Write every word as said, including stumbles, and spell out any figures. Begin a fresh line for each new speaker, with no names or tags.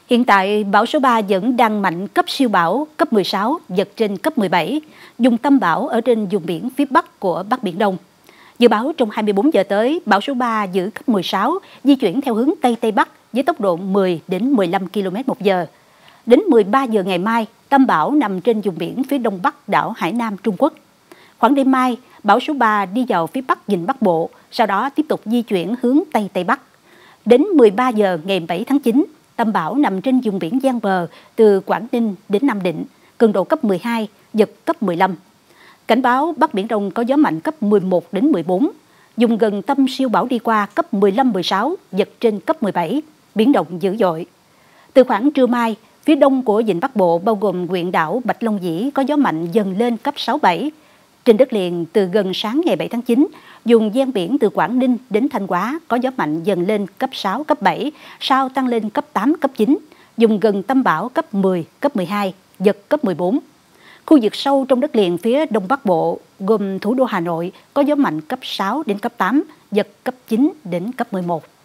Hiện tại, bão số ba vẫn đang mạnh cấp siêu bão, cấp mười sáu, giật trên cấp mười bảy, vùng tâm bão ở trên vùng biển phía bắc của Bắc Biển Đông. Dự báo trong hai mươi bốn giờ tới, bão số ba giữ cấp mười sáu, di chuyển theo hướng Tây Tây Bắc với tốc độ mười đến mười lăm ki lô mét một giờ. Đến mười ba giờ ngày mai, tâm bão nằm trên vùng biển phía đông bắc đảo Hải Nam, Trung Quốc. Khoảng đêm mai, bão số ba đi vào phía bắc vịnh Bắc Bộ, sau đó tiếp tục di chuyển hướng Tây Tây Bắc. Đến mười ba giờ ngày bảy tháng chín, tâm bão nằm trên vùng biển ven bờ từ Quảng Ninh đến Nam Định, cường độ cấp mười hai, giật cấp mười lăm. Cảnh báo Bắc Biển Đông có gió mạnh cấp mười một đến mười bốn, vùng gần tâm siêu bão đi qua cấp mười lăm mười sáu, giật trên cấp mười bảy, biển động dữ dội. Từ khoảng trưa mai, phía đông của vịnh Bắc Bộ bao gồm huyện đảo Bạch Long Vĩ có gió mạnh dần lên cấp sáu bảy. Trên đất liền từ gần sáng ngày bảy tháng chín, vùng ven biển từ Quảng Ninh đến Thanh Hóa có gió mạnh dần lên cấp sáu, cấp bảy, sau tăng lên cấp tám, cấp chín, vùng gần tâm bão cấp mười, cấp mười hai, giật cấp mười bốn. Khu vực sâu trong đất liền phía Đông Bắc Bộ, gồm thủ đô Hà Nội, có gió mạnh cấp sáu đến cấp tám, giật cấp chín đến cấp mười một.